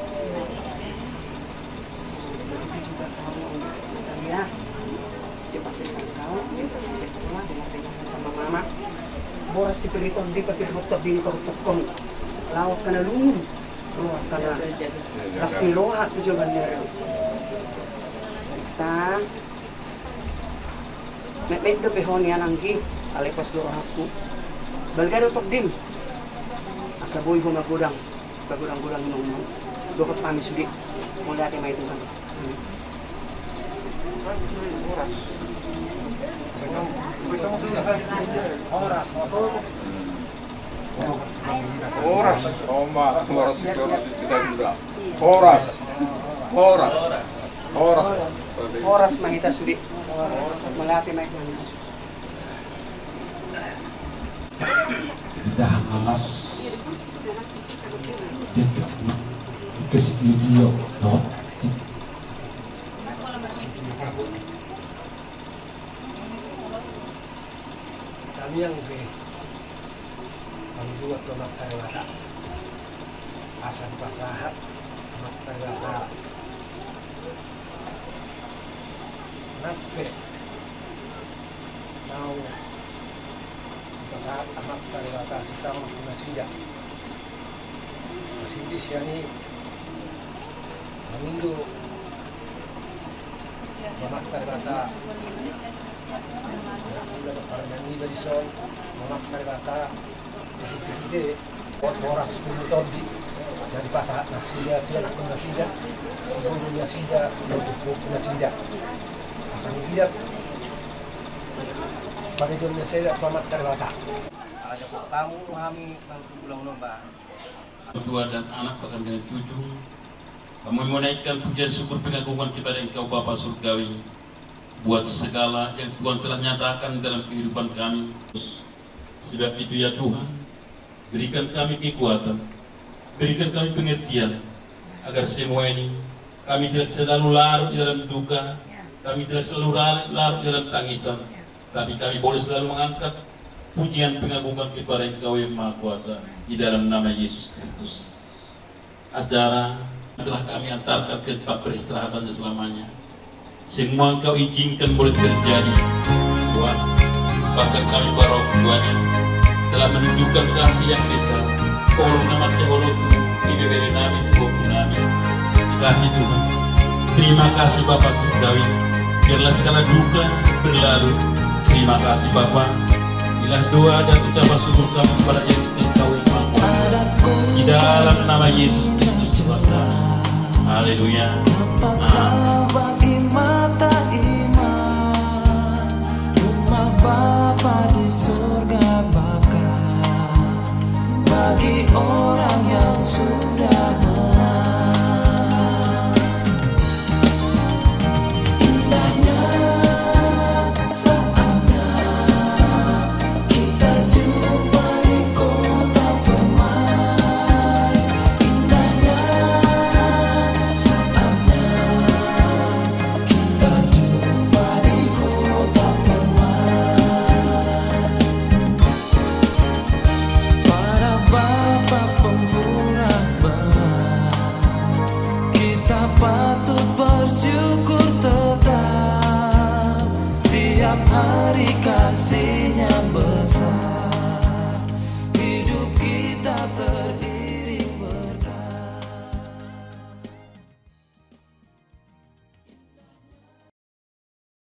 juga tahu ya cepat disangkal sekolah dengan sama mama boras si perintah di pakai hotok bini korupon lawak kena lungun roh kena kasih loha tujuannya Ista Mek do behon yan anggi alekos do aku balgado tok dim asa boy ko magudang bagudang nung do ko kami sudi mula ate may tuhan Horas, Oma, horas itu kita juga. Horas mahita sudi. Melati naik mana? Dah malas. Kasih video, no? Kami yang membuat tomat terwata asal pasahat tomat terwata nape mau pasahat tomat terwata kita masih di sini minggu tomat terwata nyanyi berison tomat terwata jadi boras penonton dari pasar nasinya dia nak nasinya bumbunya sida bumbunya sida pasang dia pada jomnya saya tomat terwata ada tamu kami bangku pulau nomba Tua dan anak bahkan dengan cucu. Kami menaikkan pujian syukur pengagungan kepada Engkau Bapa Surgawi buat segala yang Tuhan telah nyatakan dalam kehidupan kami. Sebab itu ya Tuhan, berikan kami kekuatan, berikan kami pengertian agar semua ini kami tidak selalu larut di dalam duka, kami tidak selalu larut di dalam tangisan, tapi kami boleh selalu mengangkat pujian pengagungan kepada Engkau yang Maha Kuasa di dalam nama Yesus Kristus. Acara telah kami antarkan ke tempat peristirahatan selamanya. Semua Engkau izinkan boleh terjadi, Tuhan. Bahkan kami para orang tuanya telah menunjukkan kasih yang besar. Tolong nama Tehologu, ini beri nami, nami. Kasih Tuhan. Terima kasih Bapak Surgawi. Biarlah segala duka berlalu. Terima kasih Bapak. Inilah doa dan ucapan syukur kami kepada yang Engkau yang Maha Kuasa. Di dalam nama Yesus Kristus Tuhan. Haleluya. Amin.